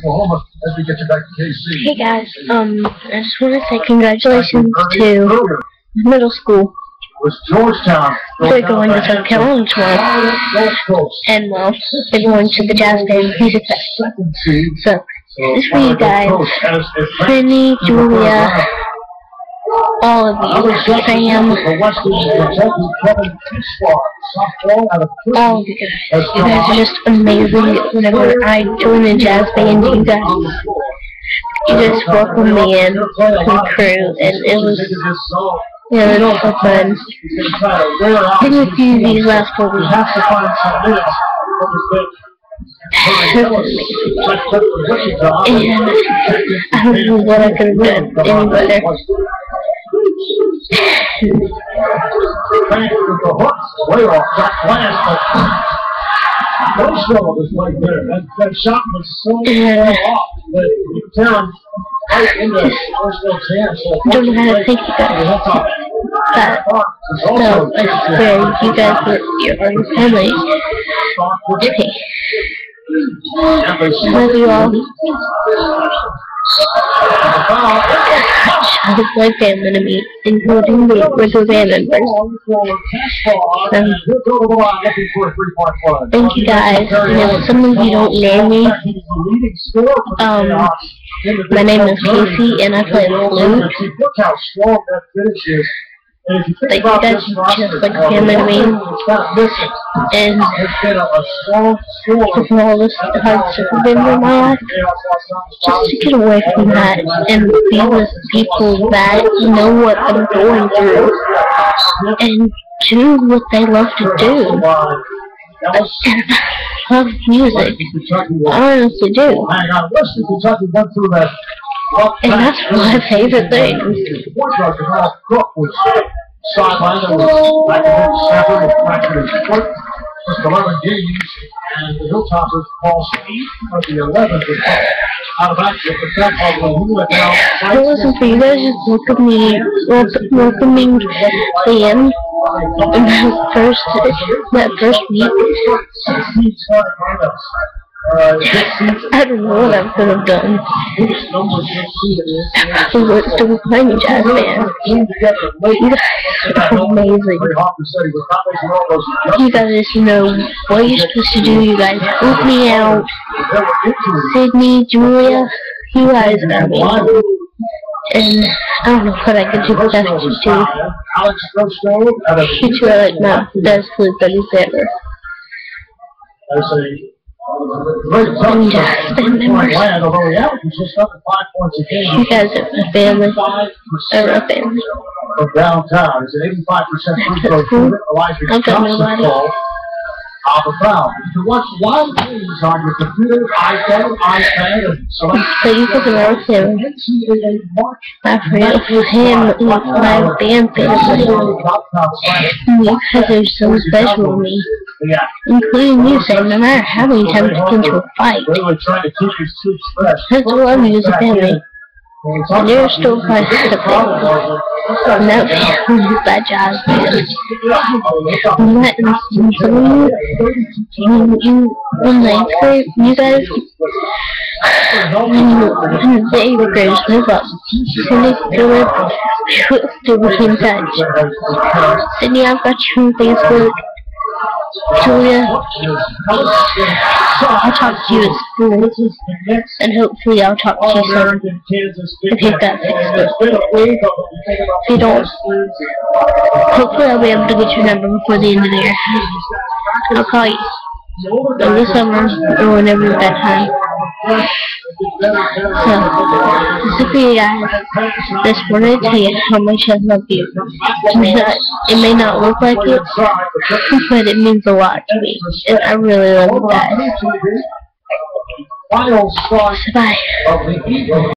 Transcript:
Oklahoma as we get you back to KC. Hey guys, I just want to say congratulations to middle school. Was Georgetown. They're going to South Carolina tomorrow, and well, they're going to the Jazz Band Music Festival. So, this for you guys, Sydney, Julia, all of you, Sam, all of you guys. You guys are just amazing. Whenever I join the Jazz Band, you guys welcomed me in to the crew, and it was. Yeah, it was so fun. I think a few of these last 4 weeks. And I don't know what I could have done any better. That shot was so off that don't know how to thank you guys. But, no, I swear, you guys are your family. Love you all. Shout out my family to me, including the regular band members. Thank you guys. And if some of you don't know me, my name is Casey, and I play flute. Like, you guys are just like family to me. And for all this hard stuff I've been in my life, just to get away from that and be with people that know what I'm going through and do what they love to do. I love music. I honestly do. And that's my favorite thing. Just 11 games, and the Hilltoppers fall 8 of the 11 out of action. Well, listen, for you guys just welcoming Liam in that first week. I don't know what I could have done. We were still playing Jazz Band. You guys are amazing. You guys know what you're supposed to do. You guys help me out. Sydney, Julia, you guys are amazing. And I don't know what I could do better to do. You two are like my best flute buddies ever. And Jazz Band members. You guys are my family. Are my family. Downtown is an 85% cool. I've got nobody. To watch live games on your computer, iPhone, iPad, and so you guys are our family. My friend, him, my band family. You guys are so special to me. Including you, Sam, no matter how many times you get into a fight. I still love you as a family. And you're still my family. And that family is that Jazz Band. And some of you, in ninth grade, you guys, when the 8th graders live up, Sydney, still keep in touch. Sydney, I've got you on Facebook. Julia, I'll talk to you at school, and hopefully I'll talk to you soon, if you've got Facebook. If you don't, hopefully I'll be able to get your number before the end of the year. I'll call you in the summer, or whenever you've got time. So, this is for you guys. Just wanted to tell you how much I love you. It may not look like it, but it means a lot to me. And I really love you guys. Bye.